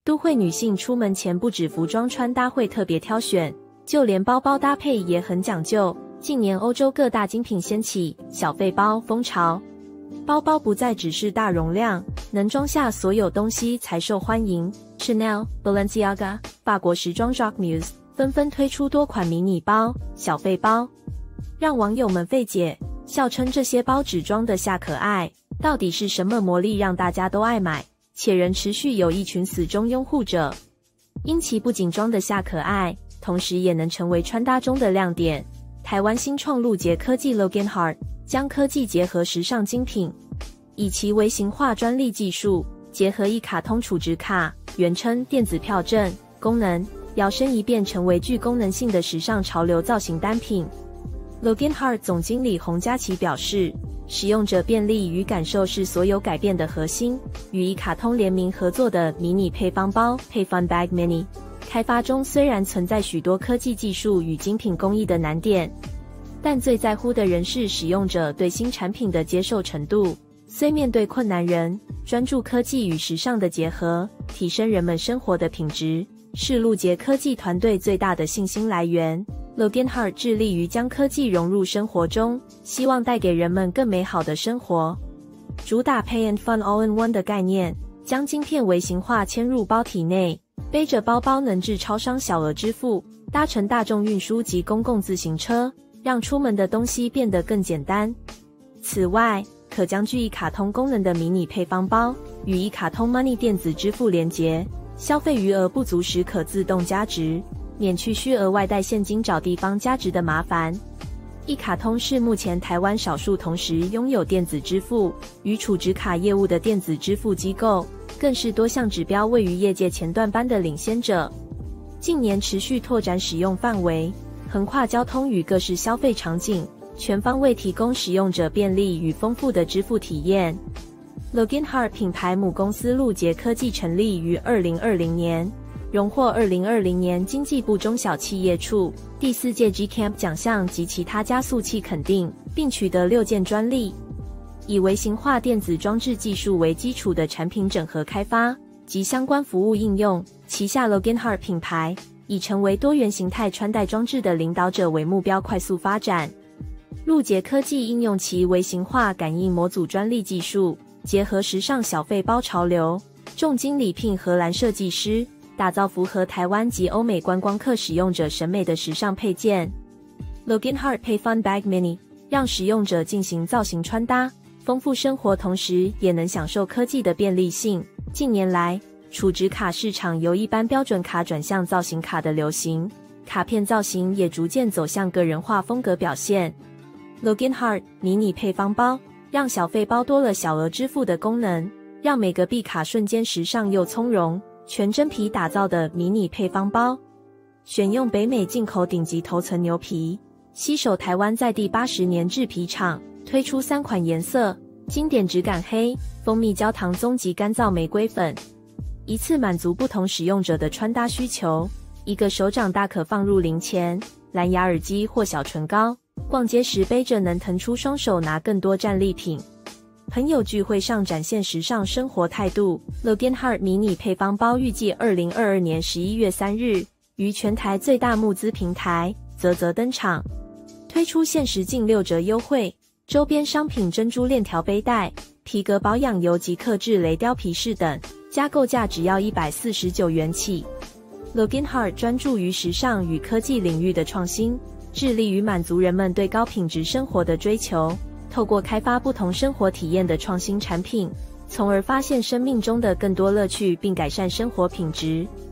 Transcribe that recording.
都会女性出门前不止服装穿搭会特别挑选，就连包包搭配也很讲究。近年欧洲各大精品掀起小费包风潮，包包不再只是大容量，能装下所有东西才受欢迎。Chanel、Balenciaga、法国时装 Jacquemus 纷纷推出多款迷你包、小费包，让网友们费解，笑称这些包只装得下可爱，到底是什么魔力让大家都爱买？且仍持续有一群死忠拥护者，因其不仅装得下可爱，同时也能成为穿搭中的亮点。台湾新创路捷科技 Logan Hart 将科技结合时尚精品，以其微型化专利技术，结合一卡通储值卡原称电子票证功能，摇身一变成为具功能性的时尚潮流造型单品。Logan Hart 总经理洪嘉琪表示，使用者便利与感受是所有改变的核心。与一卡通联名合作的迷你配方包 Payphone Bag Mini 开发中虽然存在许多科技技术与精品工艺的难点，但最在乎的仍是使用者对新产品的接受程度。虽面对困难仍专注科技与时尚的结合，提升人们生活的品质，是路捷科技团队最大的信心来源。Logan Hart 致力于将科技融入生活中，希望带给人们更美好的生活。主打 Pay and Fun All-in-One 的概念，将晶片微型化嵌入包体内，背着包包能至超商小额支付，搭乘大众运输及公共自行车，让出门的东西变得更简单。此外，可将具一卡通功能的迷你配方包与一卡通 Money 电子支付连结，消费余额不足时可自动加值，免去需额外带现金找地方加值的麻烦。一卡通是目前台湾少数同时拥有电子支付与储值卡业务的电子支付机构，更是多项指标位于业界前段班的领先者。近年持续拓展使用范围，横跨交通与各式消费场景，全方位提供使用者便利与丰富的支付体验。Logan Hart 品牌母公司路捷科技成立于2020年，荣获2020年经济部中小企业处第4届 GCAMP 奖项及其他加速器肯定，并取得6件专利。以微型化电子装置技术为基础的产品整合开发及相关服务应用，旗下 Logan Hart 品牌以成为多元形态穿戴装置的领导者为目标快速发展。路捷科技应用其微型化感应模组专利技术，结合时尚小费包潮流，重金礼聘荷兰设计师，打造符合台湾及欧美观光客使用者审美的时尚配件。Logan Hart Payphone Bag Mini 让使用者进行造型穿搭，丰富生活，同时也能享受科技的便利性。近年来，储值卡市场由一般标准卡转向造型卡的流行，卡片造型也逐渐走向个人化风格表现。Logan Hart 迷你配方包让小费包多了小额支付的功能，让每个币卡瞬间时尚又从容。全真皮打造的迷你配方包，选用北美进口顶级头层牛皮，携手台湾在地80年制皮厂，推出3款颜色：经典质感黑、蜂蜜焦糖棕及干燥玫瑰粉，一次满足不同使用者的穿搭需求。一个手掌大可放入零钱、蓝牙耳机或小唇膏，逛街时背着能腾出双手拿更多战利品。朋友聚会上展现时尚生活态度。Logan Hart 迷你配方包预计2022年11月3日于全台最大募资平台嘖登场，推出限时近6折优惠，周边商品珍珠链条背带、皮革保养油及客制雷雕皮饰等，加购价只要149元起。Logan Hart 专注于时尚与科技领域的创新，致力于满足人们对高品质生活的追求。透过开发不同生活体验的创新产品，从而发现生命中的更多乐趣并改善生活品质。